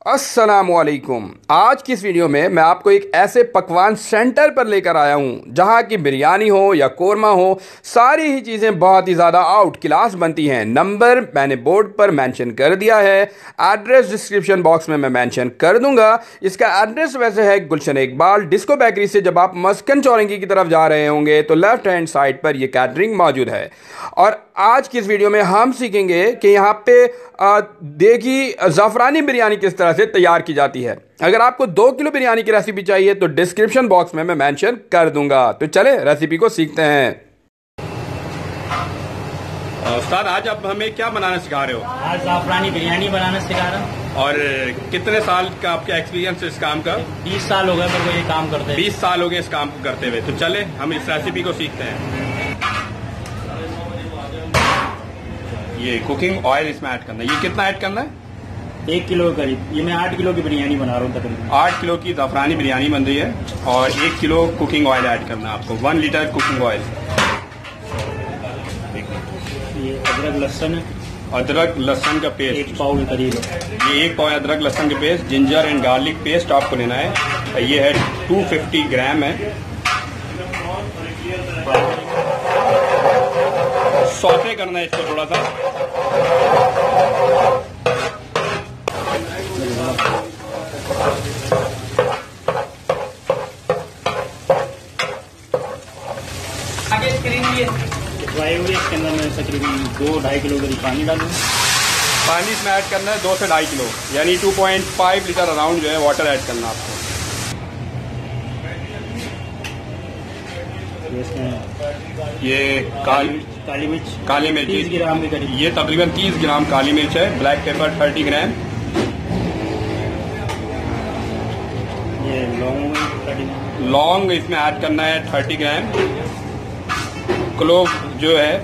अस्सलामुअलैकुम। आज की इस वीडियो में मैं आपको एक ऐसे पकवान सेंटर पर लेकर आया हूं जहां की बिरयानी हो या कोरमा हो, सारी ही चीज़ें बहुत ही ज़्यादा आउट क्लास बनती हैं। नंबर मैंने बोर्ड पर मेंशन कर दिया है, एड्रेस डिस्क्रिप्शन बॉक्स में मैं मेंशन कर दूंगा। इसका एड्रेस वैसे है गुलशन इकबाल डिस्को बेकरी से जब आप मस्कन चौरंगी की तरफ जा रहे होंगे तो लेफ्ट हैंड साइड पर यह कैटरिंग मौजूद है। और आज की इस वीडियो में हम सीखेंगे कि यहाँ पे देगी ज़ाफ़रानी बिरयानी किस तरह से तैयार की जाती है। अगर आपको 2 किलो बिरयानी की रेसिपी चाहिए तो डिस्क्रिप्शन बॉक्स में मैं मेंशन कर दूंगा। तो चले रेसिपी को सीखते हैं। उस्ताद, आज आप हमें क्या बनाना सिखा रहे हो? आज ज़ाफ़रानी बिरयानी बनाना सिखा रहा हूँ। और कितने साल का आपका एक्सपीरियंस है इस काम का? 20 साल हो गए मेरे को ये काम करते हैं। 20 साल हो गए इस काम को करते हुए। तो चले हम इस रेसिपी को सीखते हैं। ये कुकिंग ऑयल इसमें ऐड करना है। ये कितना ऐड करना है? 1 किलो के करीब। ये मैं 8 किलो की बिरयानी बना रहा हूँ तकरीबन। 8 किलो की ज़ाफ़रानी बिरयानी बन रही है और 1 किलो कुकिंग ऑयल ऐड करना है आपको। 1 लीटर कुकिंग ऑयल। ये अदरक लहसुन है। अदरक लहसुन का पेस्ट 1 पाव के करीब है। ये 1 पाव अदरक लहसुन का paste. Ginger and garlic paste आपको लेना है। ये है 250 ग्राम है। सौते करना है इसको थोड़ा सा। आगे स्क्रीन फ्राई हुई, इसके अंदर मैं तकरीबन 2-2.5 किलो करीब पानी डालूंगा। पानी इसमें ऐड करना है 2 से 2.5 किलो, यानी 2.5 लीटर अराउंड जो है वाटर ऐड करना आपको। ये काली मिर्च 30 ग्राम के करीब। ये तकरीबन 30 ग्राम काली मिर्च है। Black pepper 30 gram. ये लौंग इसमें ऐड करना है 30 ग्राम। क्लोव जो है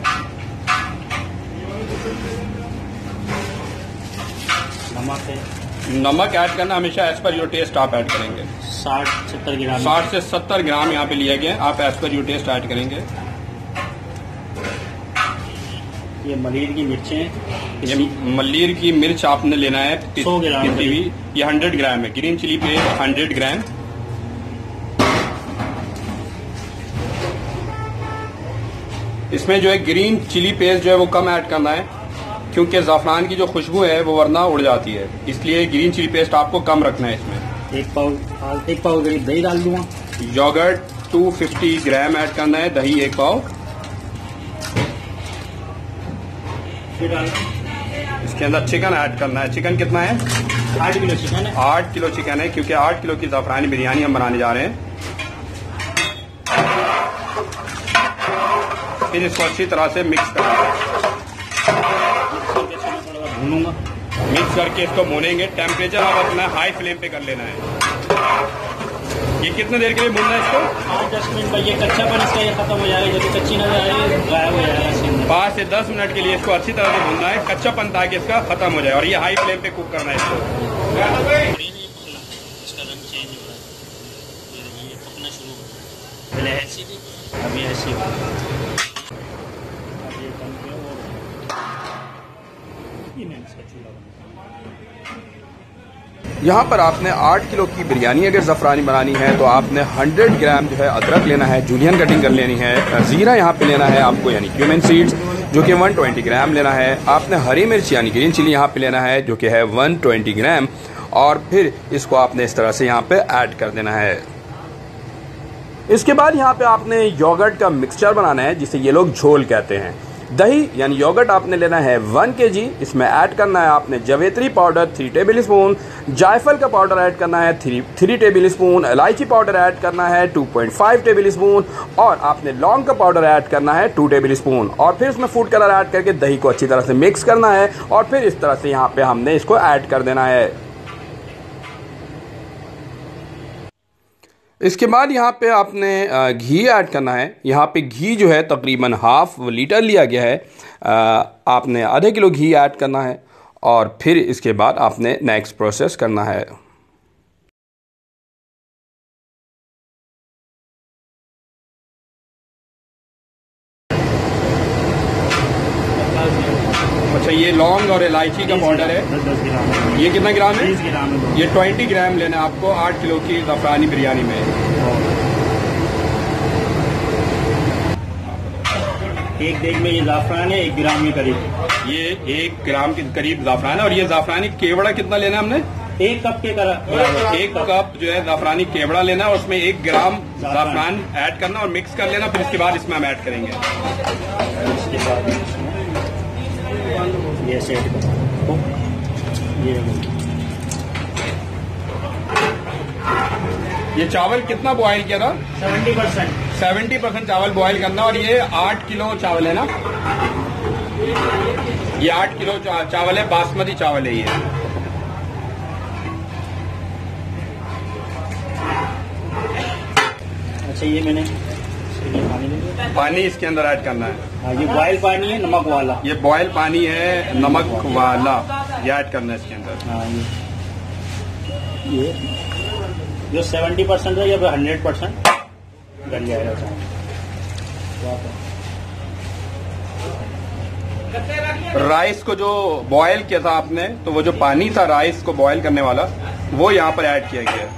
नमक ऐड करना हमेशा एज पर योर टेस्ट आप ऐड करेंगे। 60-70 ग्राम। 60 से 70 ग्राम यहाँ पे लिया गया। आप as per your taste add करेंगे। ये मलीर की मिर्चें। ये मल्लीर की मिर्च आपने लेना है 100 ग्राम। ये 100 ग्राम है। Green chilli paste 100 gram. इसमें जो है ग्रीन चिली पेस्ट जो है वो कम ऐड करना है, क्योंकि ज़ाफ़रान की जो खुशबू है वो वरना उड़ जाती है, इसलिए ग्रीन चिली पेस्ट आपको कम रखना है इसमें। 1 पाव करीब दही डाल दूंगा। योगर्ट 250 ग्राम ऐड करना है। दही 1 पाव। इसके अंदर चिकन ऐड करना है। चिकन कितना है? 8 किलो चिकन है। 8 किलो चिकन है, क्योंकि 8 किलो की ज़ाफ़रानी बिरयानी हम बनाने जा रहे हैं। फिर इसको अच्छी तरह से मिक्स करना है। भूनूंगा। मिक्स करके इसको भूनेंगे। टेम्परेचर आप अपना हाई फ्लेम पे कर लेना है। ये कितने देर के लिए भूनना है इसको? 5-10 मिनट पर ये कच्चापन इसका ये खत्म हो जाएगा। जब कच्ची नजर आएगी गायब हो जाएगा। 5 से 10 मिनट के लिए इसको अच्छी तरह से भूनना है, कच्चापन ताकि इसका खत्म हो जाए। और ये हाई फ्लेम पे कुक करना है इसको। इसका रंग चेंज हो रहा है। ये पकना शुरू हो रहा है। पहले ऐसी थी, अभी ऐसी हो रही है। यहाँ पर आपने 8 किलो की बिरयानी अगर ज़ाफ़रानी बनानी है तो आपने 100 ग्राम जो है अदरक लेना है, जूलियन कटिंग कर लेनी है। ज़ीरा यहाँ पे लेना है आपको, यानी क्यूमिन सीड्स जो कि 120 ग्राम लेना है। आपने हरी मिर्च यानी ग्रीन चिली यहाँ पे लेना है जो कि है 120 ग्राम। और फिर इसको आपने इस तरह से यहाँ पे ऐड कर देना है। इसके बाद यहाँ पे आपने योगर्ट का मिक्सचर बनाना है, जिसे ये लोग झोल कहते हैं। दही यानी योगर्ट आपने लेना है 1 kg। इसमें ऐड करना है आपने जवेत्री पाउडर 3 टेबल स्पून, जायफल का पाउडर ऐड करना है 3 टेबल स्पून, इलायची पाउडर ऐड करना है 2.5 टेबल स्पून और आपने लौंग का पाउडर ऐड करना है 2 टेबल स्पून। और फिर इसमें फूड कलर ऐड करके दही को अच्छी तरह से मिक्स करना है और फिर इस तरह से यहाँ पे हमने इसको ऐड कर देना है। इसके बाद यहाँ पे आपने घी ऐड करना है। यहाँ पे घी जो है तकरीबन हाफ लीटर लिया गया है। आपने आधे किलो घी ऐड करना है और फिर इसके बाद आपने नेक्स्ट प्रोसेस करना है। अच्छा, ये लौंग और इलायची का पाउडर है। 10 ग्राम। ये कितना ग्राम है? 20 ग्राम है। ये 20 ग्राम लेना है आपको 8 किलो की ज़फ़रानी बिरयानी में। 1 देग में ये ज़ाफ़रान है 1 ग्राम के करीब। ये 1 ग्राम के करीब ज़ाफ़रान है। और ये ज़ाफ़रानी केवड़ा कितना लेना है हमने? 1 कप के बराबर। 1 कप जो है ज़ाफ़रानी केवड़ा लेना है, उसमें 1 ग्राम ज़ाफ़रान ऐड करना और मिक्स कर लेना। फिर इसके बाद इसमें हम ऐड करेंगे। इसके बाद ये सेट करो। ये चावल कितना बॉयल किया था? 70%। 70% चावल बॉयल करना। और ये 8 किलो चावल है ना? ये 8 किलो चावल है, बासमती चावल है ये। अच्छा ये मैंने पानी इसके अंदर ऐड करना है। हाँ, ये बॉयल पानी है नमक वाला। ये बॉयल पानी है नमक वाला, ये ऐड करना है इसके अंदर। हाँ ये जो 70% है या 100% गल जाएगा चावल। राइस को जो बॉयल किया था आपने, तो वो जो पानी था राइस को बॉयल करने वाला, वो यहाँ पर ऐड किया गया है।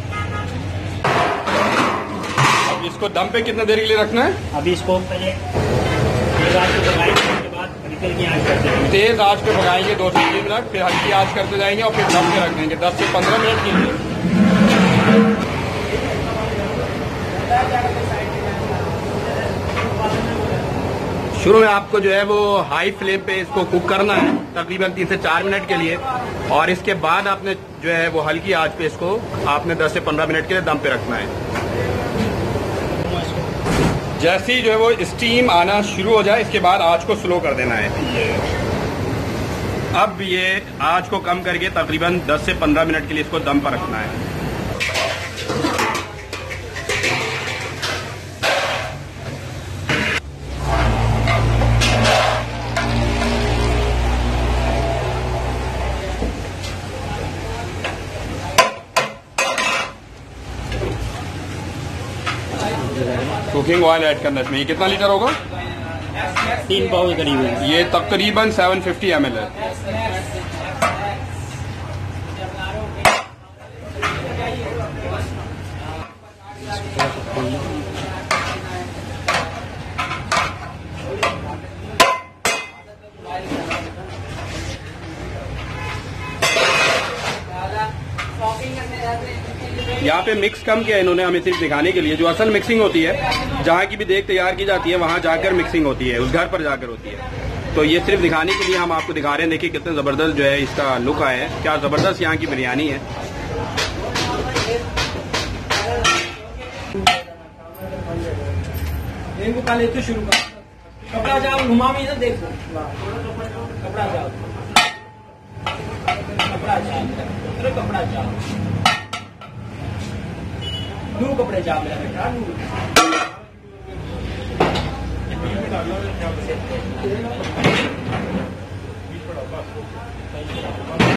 अब इसको दम पे कितने देर के लिए रखना है? अभी इसको पहले तेज आंच पे पकाएंगे, उसके बाद हल्की हल्की आंच करते हैं। तेज आंच पे पकाएंगे 2 से 3 मिनट, फिर हल्की आंच करते जाएंगे और फिर दम पे रख देंगे 10 से 15 मिनट के लिए। शुरू में आपको जो है वो हाई फ्लेम पे इसको कुक करना है तकरीबन 3 से 4 मिनट के लिए। और इसके बाद आपने जो है वो हल्की आंच पे इसको आपने 10 से 15 मिनट के लिए दम पे रखना है। जैसे ही जो है वो स्टीम आना शुरू हो जाए, इसके बाद आंच को स्लो कर देना है। अब ये आंच को कम करके तकरीबन 10 से 15 मिनट के लिए इसको दम पर रखना है। कुकिंग ऑयल ऐड करना है इसमें। ये कितना लीटर होगा? 3 पाव के करीब है। ये तकरीबन 750 ml है। यहाँ पे मिक्स कम किया इन्होंने हमें सिर्फ दिखाने के लिए। जो असल मिक्सिंग होती है, जहाँ की भी देग तैयार की जाती है, वहाँ जाकर मिक्सिंग होती है, उस घर पर जाकर होती है। तो ये सिर्फ दिखाने के लिए हम आपको दिखा रहे हैं। देखिए कितने ज़बरदस्त जो है इसका लुक आया है, क्या ज़बरदस्त यहाँ की बिरयानी है। शुरू कपड़ा जाओ घुमा भी ना देखो कपड़ा जाओ कपड़ा जाओ नू कपड़े जाओ मेरा बेटा नू